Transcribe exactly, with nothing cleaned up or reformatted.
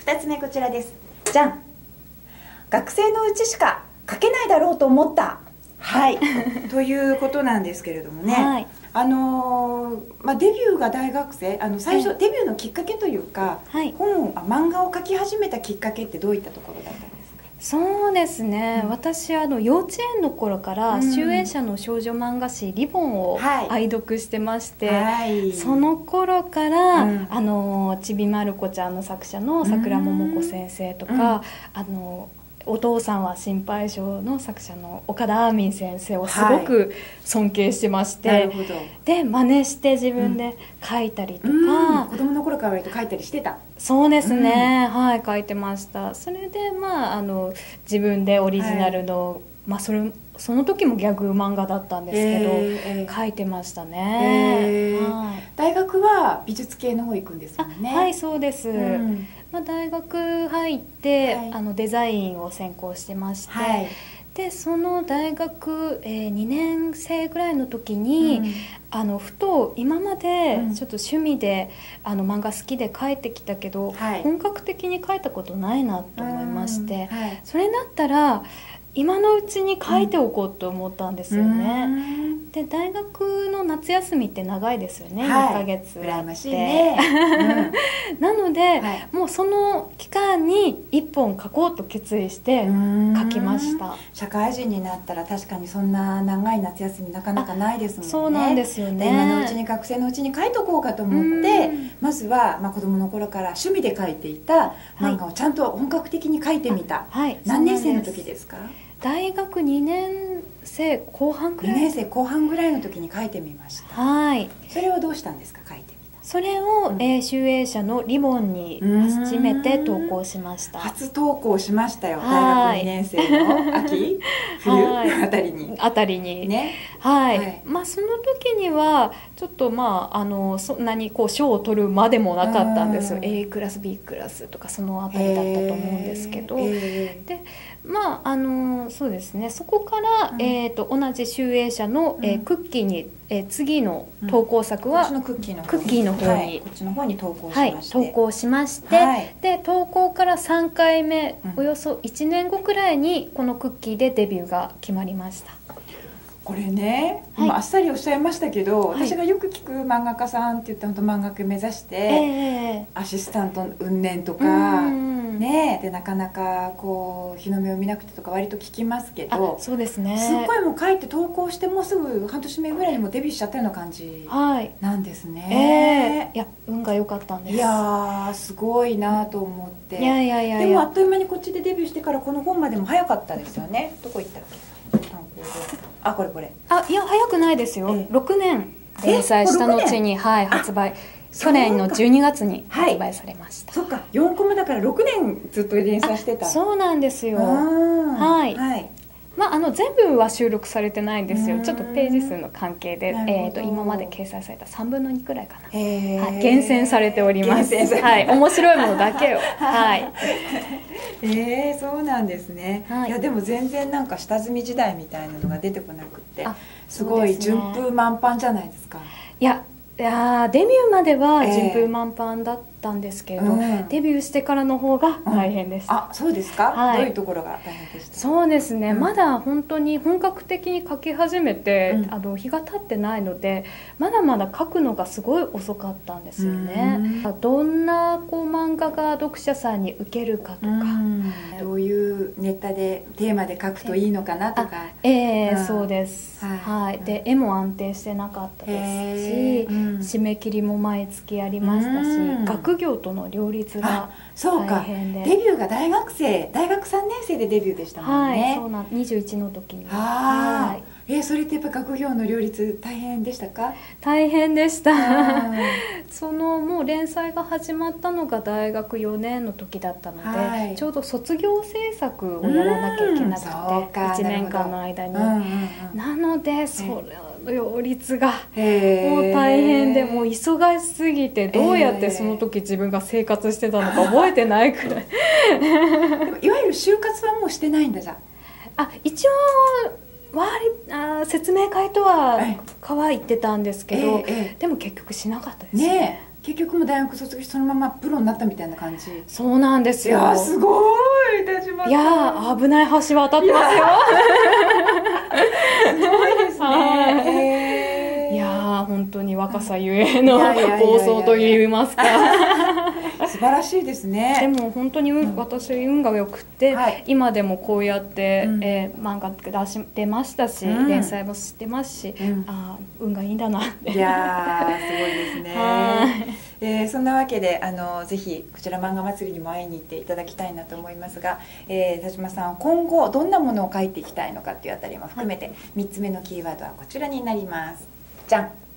ふたつめこちらです。じゃん。学生のうちしか書けないだろうと思った。はいということなんですけれどもね、はい、あのー、まあ、デビューが大学生、あの最初、はい、デビューのきっかけというか、はい、本あ漫画を描き始めたきっかけってどういったところだったんですか？ そうですね、うん、私あの幼稚園の頃から集英社の少女漫画誌「リボン」を愛読してまして、はい、その頃から、うん、あのちびまる子ちゃんの作者の桜桃子先生とか、うん、あのお父さんは心配性の作者の岡田あーみん先生をすごく尊敬してまして、はい、なるほど。で真似して自分で書いたりとか、うん、 子供の頃から割と書いたりしてた。 そうですね、うん、はい、書いてました。それでまああの自分でオリジナルの、はい、まあそれその時もギャグ漫画だったんですけど、えー、書いてましたね、 えーはい、大学は美術系の方行くんですもんね。 はい、そうです、うん、まあ、大学入って、はい、あのデザインを専攻してまして、はい、でその大学、えー、にねん生ぐらいの時に、うん、あのふと今までちょっと趣味で、うん、あの漫画好きで描いてきたけど、はい、本格的に描いたことないなと思いまして、はい、それだったら今のうちに書いておこうと思ったんですよね、うん、で大学の夏休みって長いですよね、はい、にかげつあって、ねうん、なので、はい、もうその期間にいっぽん書こうと決意して書きました。 社会人になったら確かにそんな長い夏休みなかなかないですもんね。 そうなんですよね。 今のうちに学生のうちに書いとこうかと思ってまずは、まあ、子供の頃から趣味で書いていた漫画をちゃんと本格的に書いてみた、はい、何年生の時ですか？ 大学にねん生後半くらい、 にねん生後半ぐらいの時に書いてみました。はい。それはどうしたんですか？書いてみた。 それを、うん、えー、集英社のリボンに初めて投稿しました。 初投稿しましたよ。大学にねん生の秋冬あたりにあたりにね、はい、はい、まあその時にはちょっとまああのそんなにこう賞を取るまでもなかったんですよ。 A クラス B クラスとかそのあたりだったと思うんですけど、でまああのそうですね、そこから、うん、えー、と同じ集英社の、えー、クッキーに、えー、次の投稿作は、 うん、こっちのクッキーのクッキーの方に、はい、 こっちの方に投稿しまして、 はい、投稿しまして、はい、で投稿からさんかいめ、うん、およそいちねんごくらいにこのクッキーでデビューが決まりました。 これね、はい、今あっさりおっしゃいましたけど、はい、私がよく聞く漫画家さんって言ったら本当漫画家目指して、えー、アシスタント運年とか、ね、でなかなかこう日の目を見なくてとか割と聞きますけど、 そうですね、 すっごいもう書いて投稿してもうすぐ半年目ぐらいにもデビューしちゃったような感じなんですね、はいえー、いや運が良かったんです。 いやーすごいなと思って。 いやいやいやいや、 でもあっという間にこっちでデビューしてからこの本までも早かったですよね。どこ行ったっけ？あ、これこれ。 あ、いや早くないですよ。ろくねん連載した後に、はい、発売。去年のじゅうにがつに発売されました。 そっか、よんコマだからろくねんずっと連載してた。 そうなんですよ。はい。はい。まあ、あの全部は収録されてないんですよ。ちょっとページ数の関係で、えー、と今まで掲載されたさんぶんのにくらいかな、はい、厳選されております。はい、面白いものだけをはいえー、そうなんですね、はい、いやでも全然なんか下積み時代みたいなのが出てこなくて、すごい順風満帆じゃないですか。 いやいやデビューまでは順風満帆だったんですけれど、えーうん、デビューしてからの方が大変でした、 うん、あ、そうですか、はい、どういうところが大変でした？ そうですね、うん、まだ本当に本格的に書き始めて、うん、あの日が経ってないのでまだまだ書くのがすごい遅かったんですよね、うん、どんなこう漫画が読者さんに受けるかとか、うん、 どういうネタでテーマで書くといいのかなとか、 ええー、そうです、はい、はい、で絵も安定してなかったですし、締め切りも毎月ありましたし、うん、学業との両立が大変で。 デビューが大学生大学さんねん生でデビューでしたもんね。 はい、そうなんにじゅういちの時に。 はい、えー、それってやっぱ学業の両立大変でしたか？ 大変でしたそのもう連載が始まったのが大学よねんの時だったので、はい、ちょうど卒業制作をやらなきゃいけなくていちねんかんの間に、うんうんうん、なのでそれの両立がもう大変で、もう忙しすぎてどうやってその時自分が生活してたのか覚えてないくらいいわゆる就活はもうしてないんだじゃあ。あ、一応割あ説明会とはかは言ってたんですけど、えーえー、でも結局しなかったですね。 ね結局も大学卒業してそのままプロになったみたいな感じ。 そうなんですよ。 いやすごい田島さん。 いや危ない橋渡ってますよ。 すごいですね。 いや本当に若さゆえの暴走といいますか。 素晴らしいですね。 でも本当に、うん、私運が良くて、はい、今でもこうやって、うん、えー、漫画出し出ましたし、うん、連載もしてますし、うん、あ運がいいんだなって。 いやーすごいですね。えー、そんなわけであのぜひこちら漫画祭りにも会いに行っていただきたいなと思いますが、えー、田島さん今後どんなものを書いていきたいのかっていうあたりも含めて、はい、みっつめのキーワードはこちらになります。じゃん。